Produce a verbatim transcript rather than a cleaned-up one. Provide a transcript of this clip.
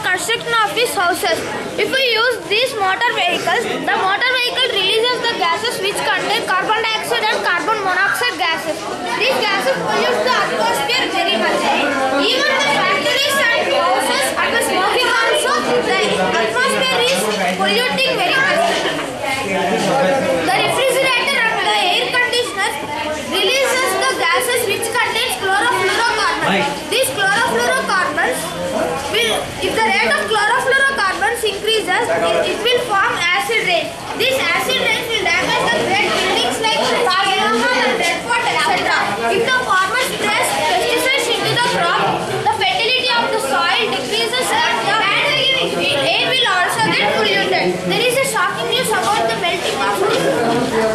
construction of these houses. If we use these motor vehicles, the motor vehicle releases the gases which contain carbon dioxide and carbon monoxide gases. These gases pollute the atmosphere very much. Even the factories and houses and the smoking also, the atmosphere is polluting very much. The refrigerator and the air conditioner releases the gases which contains chlorofluorocarbons. These chlorofluorocarbons will, if the rate of chlorofluorocarbons increases, it, it will form acid rain. This acid